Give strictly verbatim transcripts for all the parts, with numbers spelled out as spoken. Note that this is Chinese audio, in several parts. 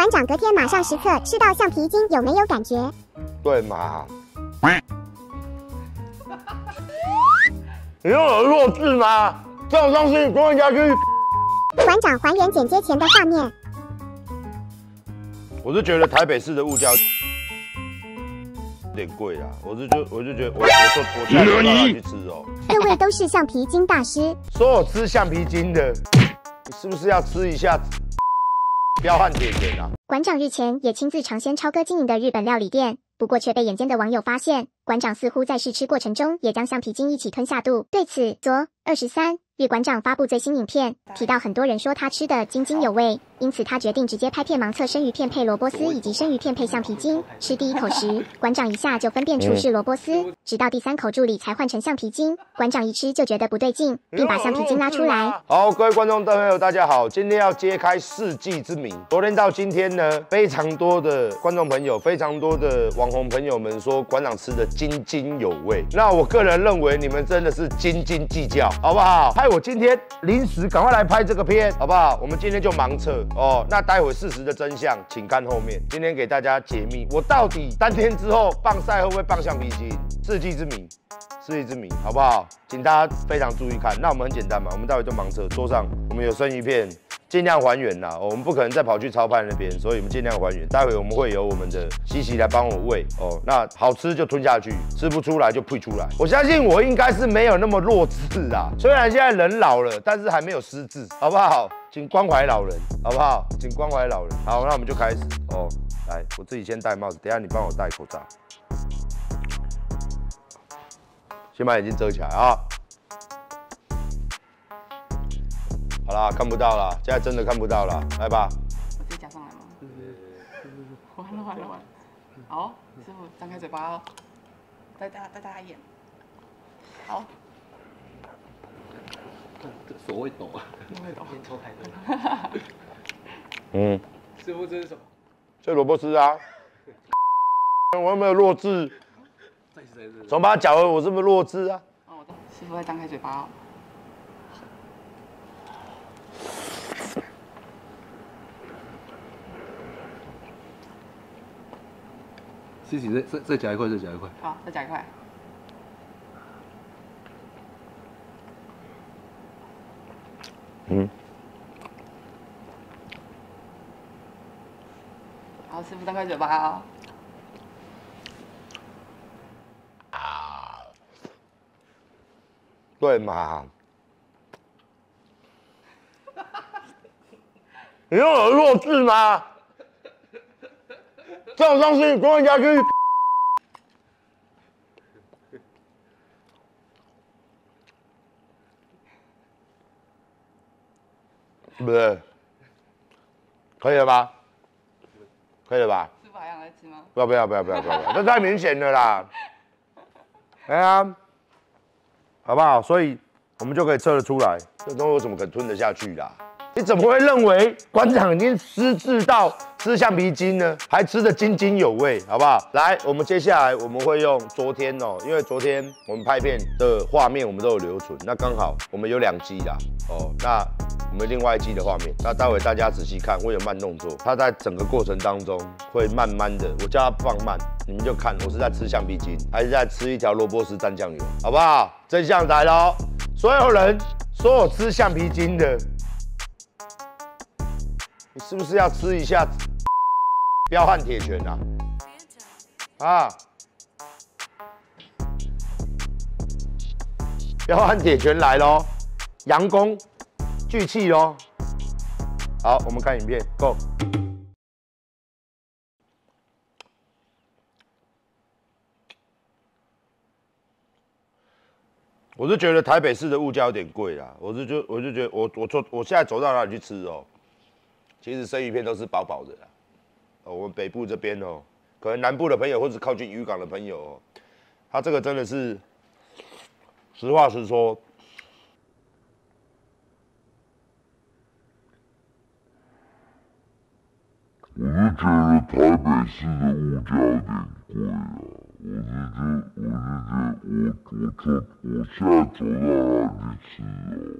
馆长隔天马上实测，吃到橡皮筋有没有感觉？ 对嘛？你又有弱智吗？这种东西你跟人家去。 馆长还原剪接前的画面。 我是觉得台北市的物价有点贵啦，我是就我就觉得我我说我现在没办法去吃哦。 各位都是橡皮筋大师， 所有吃橡皮筋的，你是不是要吃一下彪悍铁拳啊？ 馆长日前也亲自尝鲜超哥经营的日本料理店，不过却被眼尖的网友发现，馆长似乎在试吃过程中也将橡皮筋一起吞下肚。对此，昨二十三日馆长发布最新影片，提到很多人说他吃的津津有味，因此他决定直接拍片盲测生鱼片配萝卜丝以及生鱼片配橡皮筋。吃第一口时，馆长一下就分辨出是萝卜丝，直到第三口助理才换成橡皮筋。馆长一吃就觉得不对劲，并把橡皮筋拉出来。 好，各位观众朋友，大家好，今天要揭开世纪之谜。昨天到今天呢，非常多的观众朋友，非常多的网红朋友们说馆长吃的津津有味。那我个人认为你们真的是斤斤计较，好不好？害我今天临时赶快来拍这个片，好不好？我们今天就盲测哦。那待会事实的真相，请看后面。今天给大家解密，我到底三天之后棒赛会不会棒橡皮筋？世纪之谜，世纪之谜，好不好？请大家非常注意看。那我们很简单嘛，我们待会就盲测，桌上我们有生鱼片。尽量还原啦、哦，我们不可能再跑去超派那边，所以我们尽量还原。待会我们会有我们的西西来帮我喂哦，那好吃就吞下去，吃不出来就呸出来。我相信我应该是没有那么弱智啦，虽然现在人老了，但是还没有失智，好不好？请关怀老人，好不好？请关怀老人。好，那我们就开始哦。来，我自己先戴帽子，等一下你帮我戴口罩，先把眼睛遮起来啊。好啦，看不到啦，现在真的看不到啦，来吧。 我自己夹上来吗？完了完了完了！好，师傅张开嘴巴哦，带大带大家一眼。好。 手会抖啊， 会抖， 先抽开的。 嗯， 师傅这是什么？ 这萝卜丝啊。我有没有弱智？怎么把它搅和？我是不是弱智啊？ 哦，师傅再张开嘴巴哦。 西西，再再再夹一块，再夹一块。 好，再夹一块。 嗯。 好，师傅张开嘴巴哦。 啊。对嘛？你又有弱智吗？这种东西你跟人家去。对不对？可以了吧？可以了吧？ 师傅还想再吃吗？ 不要不要不要不要不要，这太明显了啦！哎呀，好不好？所以我们就可以测得出来，这东西我怎么可能吞得下去啦？你怎么会认为馆长已经失智到吃橡皮筋呢？还吃得津津有味，好不好？来，我们接下来我们会用昨天哦，因为昨天我们拍片的画面我们都有留存，那刚好我们有两集啦，哦，那我们另外一集的画面，那待会大家仔细看，会有慢动作，它在整个过程当中会慢慢的，我叫它放慢，你们就看我是在吃橡皮筋，还是在吃一条萝卜丝蘸酱油，好不好？真相来了哦，所有人，所有吃橡皮筋的。你是不是要吃一下彪悍铁拳啊？啊！彪悍铁拳来咯，佯攻聚气咯。好，我们看影片 ，Go。我是觉得台北市的物价有点贵啦，我是就我就觉得我我走我现在走到哪里去吃哦。其实生鱼片都是饱饱的啦，哦，我们北部这边哦，可能南部的朋友或者靠近渔港的朋友哦，他这个真的是，实话实说， 我是觉得台北市的物价有点贵啊，我是觉我是觉我我走我现在走到哪里去吃哦。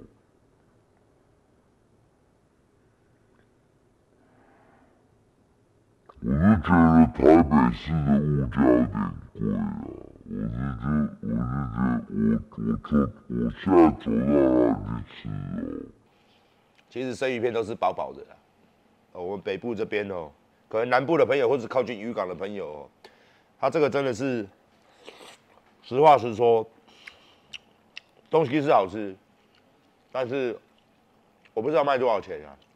是觉得台北市的物价有点贵啊，我是觉得，我是觉得我我走我现在走到哪里去吃哦？ 其实生鱼片都是饱饱的啦。哦，我们北部这边哦，可能南部的朋友或是靠近渔港的朋友哦，他这个真的是，实话实说，东西是好吃，但是我不知道卖多少钱啊。